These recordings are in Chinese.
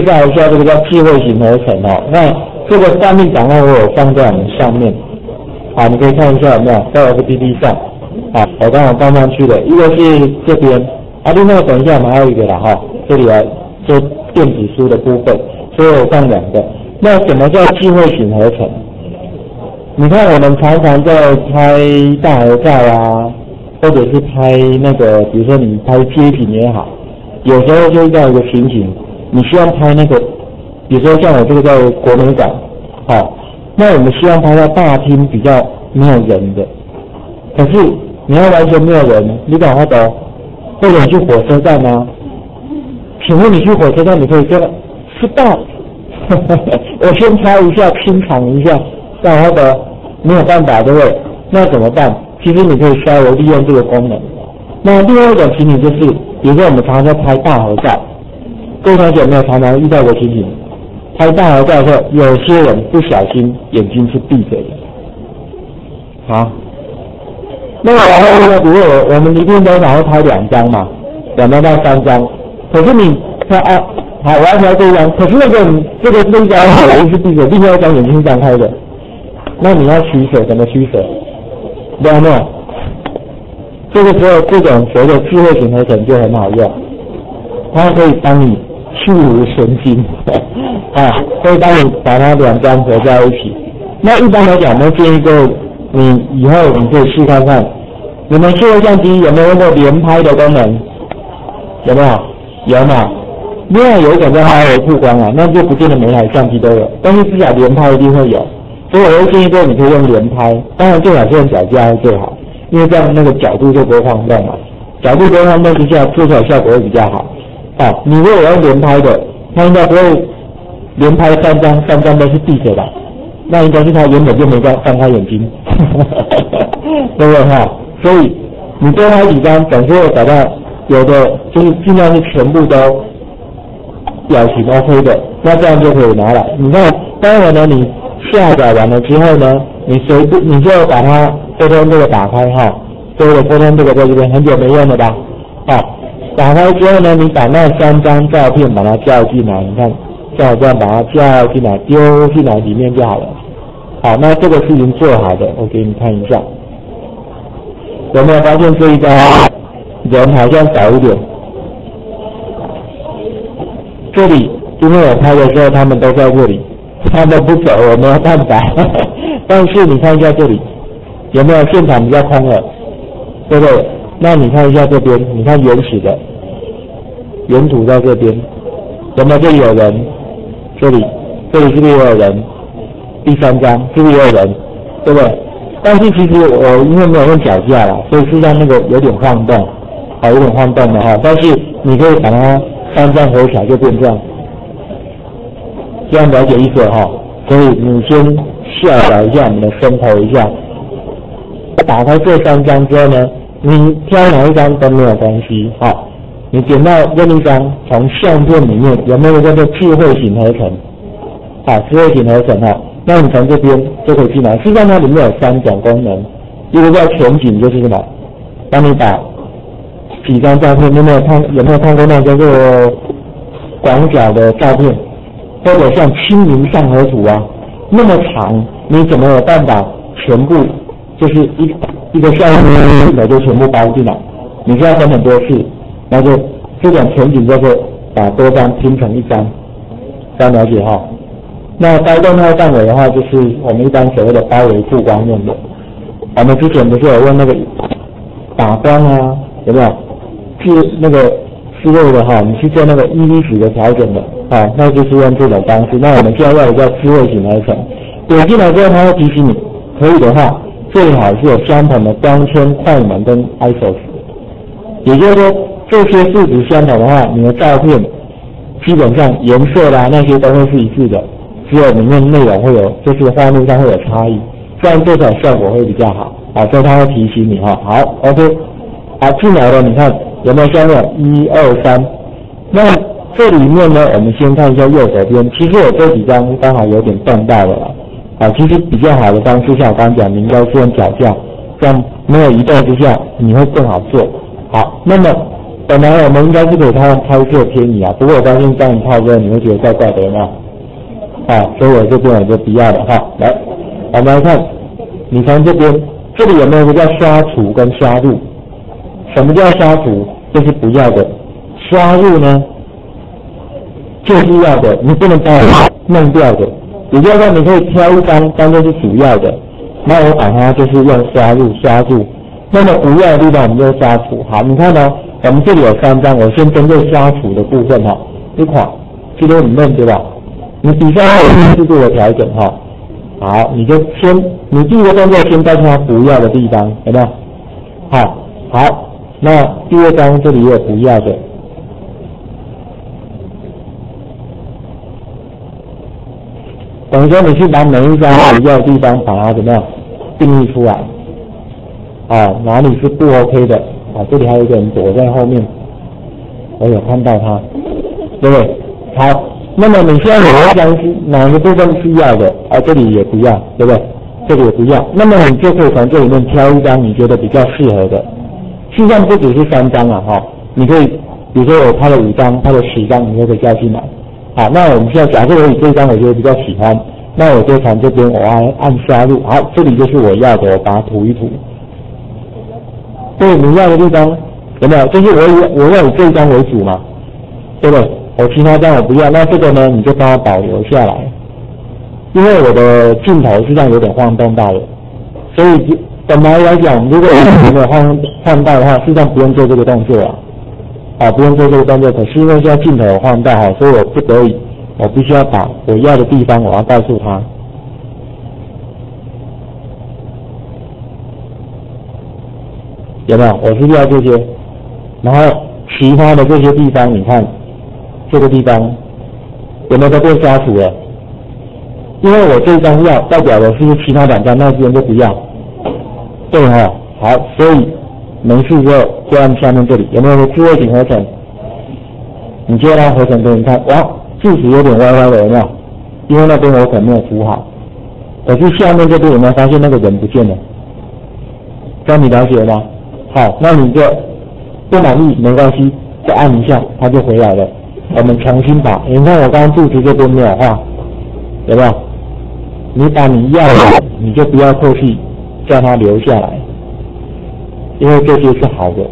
介绍一下这个叫智慧型合成哦。那这个范例档案我有放在我们上面，好，你可以看一下有没有在 FPT 上，好，我刚好放上去的，一个是这边，另外等一下我们还有一个啦哈，这里来做电子书的部分，所以我放2个。那什么叫智慧型合成？你看我们常常在拍大合照啊，或者是拍那个，比如说你拍街景也好，有时候就遇到一个情景，你希望拍那个，比如说像我这个在国美馆，好，那我们希望拍到大厅比较没有人的，可是你要完全没有人，你懂我懂？或者你去火车站吗？请问你去火车站，你可以说是到，我先拍一下，清场一下，懂我懂？没有办法，对不对？那怎么办？其实你可以稍微利用这个功能。那另外一种情景就是，比如说我们常常在拍大合照，各位同学有没有常常遇到过情景？拍大合照的时候，有些人不小心眼睛是闭着的。好，那然后呢，比如我们一定通常会拍2张嘛，2张到3张。可是你看好，我要拍这一张，可是那一张眼睛是闭着，另外一张眼睛是张开的。那你要取舍，怎么取舍？没有？这个时候，这种所谓的智慧型合成就很好用，它可以帮你去无神经，可以帮你把它2张合在一起。那一般来讲，我们建议各位，你以后你可以试看看，你们智慧相机有没有用过连拍的功能？有没有？有嘛？另外有一种叫哈维曝光啊，那就不见得每台相机都有，但是至少连拍一定会有。所以我会建议各位，你可以用连拍，当然最好是用脚架会最好，因为这样那个角度就不会晃动嘛。角度不会晃动之下，做出来效果会比较好。你如果用连拍的，它应该不会连拍3张都是闭着的，那应该是他原本就没放开眼睛，对不对哈？所以你多拍几张，总是会找到有的就是尽量是全部都表情 OK 的，那这样就可以拿来。你看，当然呢，你下载完了之后呢，你就把它Photon这个打开哈，这个Photon这个在这边很久没用了吧？打开之后呢，你把那3张照片把它叫进来，你看像我这样把它叫进来，丢进来里面就好了。好，那这个是已经做好的，我给你看一下，有没有发现这一张人好像少一点？这里因为我拍的时候他们都在这里。他们不走，我没有办法。但是你看一下这里，有没有现场比较空了，对不对？那你看一下这边，你看原始的原图在这边，有没有？这里有人，这里是不是也有人？第3张是不是也有人？对不对？但是其实我因为没有用脚架啦，所以实际上那个有点晃动，有点晃动的哈。但是你可以把它3张合起来就变这样。这样了解意思哈，所以你先下载一下我们的生投一下，打开这3张之后呢，你挑哪一张都没有关系，你点到任意一张，从相片里面有没有叫做智慧型合成？智慧型合成那你从这边就可以进来。实际上它里面有3种功能，一个叫全景，就是什么？帮你把几张照片，有没有看过那叫做广角的照片？或者像清明上河图啊，那么长，你怎么有办法全部就是一个项目就全部包进来？你需要分很多次，然后就这种全景就是把多张拼成1张，这样了解哈。那该动态范围的话，就是我们一般所谓的包围曝光用的。我们之前不是有用那个打光啊，有没有？是那个思路的哈，你去做那个EV值的调整的。那就是用这种方式。那我们现在要的叫智慧型合成。点进来之后，它会提醒你，可以的话，最好是有相同的光圈、快门跟 ISO 值。也就是说，这些数值相同的话，你的照片基本上颜色啦那些都会是一致的，只有里面内容会有，就是画面上会有差异，这样做出来效果会比较好。所以它会提醒你好 ，OK， 进来了，你看有没有像那种1、2、3？那这里面呢，我们先看一下右手边。其实我这几张刚好有点动到了啦。其实比较好的方式，像我刚刚讲，你应该是用脚架，这样没有移动之下，你会更好做。好，那么本来我们应该是可以拍摄偏移啊，不过我发现这样一套之后，你会觉得怪怪的，有没有？所以我这边我就不要了哈。来，我们来看，你看这边，这里有没有一个叫刷除跟刷入？什么叫刷除？就是不要的。刷入呢，就是要的，你不能把它弄掉的。也就是说，你可以挑一张当做是主要的，那我把它就是用刷入、刷入。那么无要的地方我们就刷除。好，你看哦，我们这里有3张，我先针对刷除的部分哈，一款这都很嫩对吧？你底下还有适度的调整哈。好，你就先，你第一个动作先告诉他不要的地方，有没有？好，那第2张这里也有不要的。等于说你去把每一张不要的地方把它怎么样定义出来。哪里是不 OK 的？这里还有一个人躲在后面，我有看到他，对不对？好，那么你现在哪个部分是要的？这里也不要，对不对？这里也不要，那么你就可以从这里面挑一张你觉得比较适合的。实际上不只是3张啊，你可以，比如说我拍了5张，拍了10张，你都可以加进来。好，那我们现在假设我以这张我觉得比较喜欢，那我就从这边我按刷入，好，这里就是我要的，我把它涂一涂。对，你要的地方有没有？就是我要以这一张为主嘛，对不对？我其他张我不要，那这个呢你就帮它保留下来，因为我的镜头实际上有点晃动到了，所以本来来讲，如果没有晃到的话，实际上不用做这个动作不用做这个动作。可是因为现在镜头有晃到所以我不得已，我必须要把我要的地方我要告诉他。有没有？我是要这些，然后其他的这些地方，你看这个地方有没有都被刷除了？因为我这张要代表的是其他2张，那这边就不要。对好，所以没事之后就按下面这里，有没有智慧型合成？你接它合成给你看，字体有点歪歪的，有没有？因为那边我可能没有涂好，可是下面这边有没有发现那个人不见了？这样你了解吗？好，那你就不满意没关系，再按一下它就回来了。我们重新把，你看我刚刚肚子这边没有画，有没有？你把你要的，你就不要客气，叫它留下来，因为这些是好的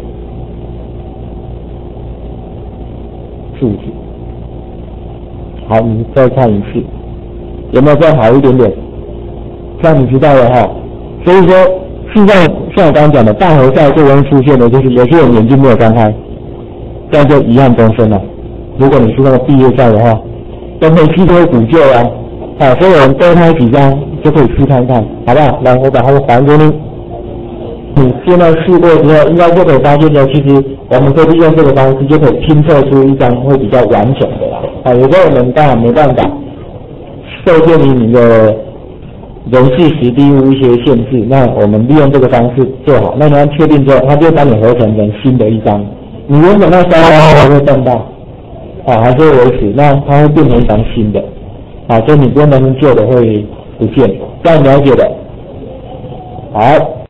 数字。好，你再看一次，有没有再好一点点？这样你知道了所以说，现在像我刚刚讲的，大头赛最容易出现的就是有些人眼睛没有张开，这样就遗憾终身了。如果你是那个毕业赛的话，都没机会补救所以我们多拍几张就可以去看看，好不好？来，我把它还给你。你现在试过之后，应该就可以发现呢，其实我们可以利用这个方式就可以拼凑出一张会比较完整的啦。有时候我们当然没办法受限于你的人事时地物一些限制，那我们利用这个方式做好。那你要确定之后，它就会把你合成成新的一张。你原本那3张还会动到，还是会维持，那它会变成一张新的。所以你不用担心旧的会不见，这样了解的。好。